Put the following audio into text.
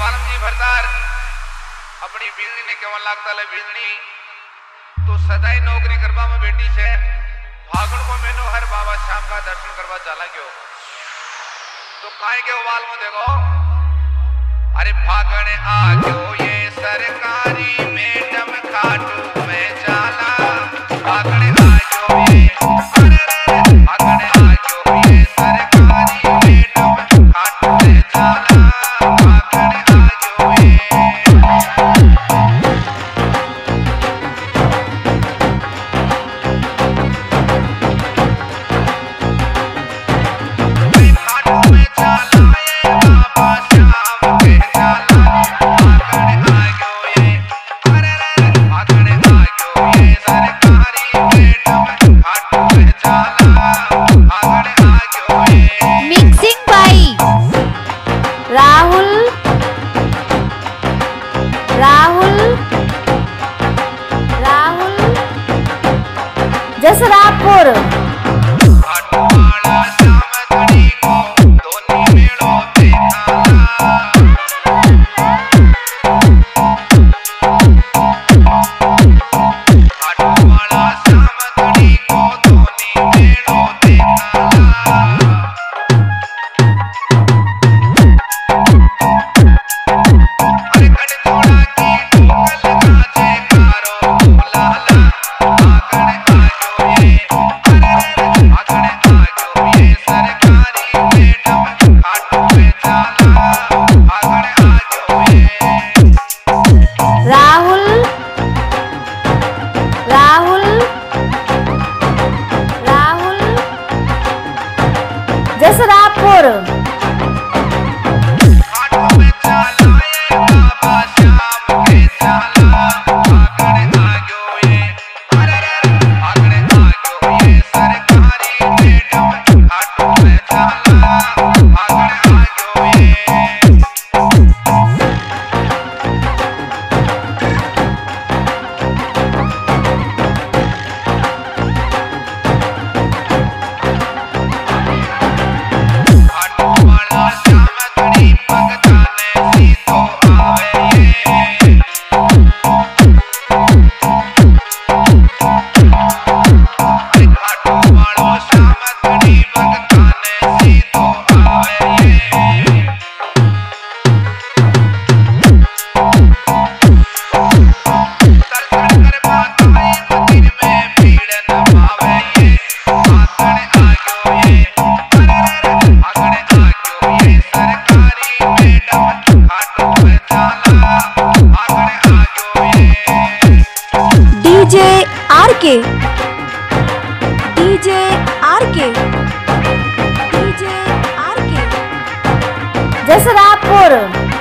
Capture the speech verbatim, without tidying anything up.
पालम जी भरतार अपनी बींदनी ने केवन लागता ले बींदनी तो सदाई नौकरी करवा में बेटी से भागण को मैंने हर बाबा श्याम का दर्शन करवा चला गयो तो काय के उबाल में देखो अरे भागण आ गयो ये सरकारी मैडम खाटू में चला भागण आ गयो ये अरे भागण आ गयो ये सरकारी मैडम खाटू में चला Jasrapur Jasrapur DJ R K DJ R K DJ R K Jasrapur.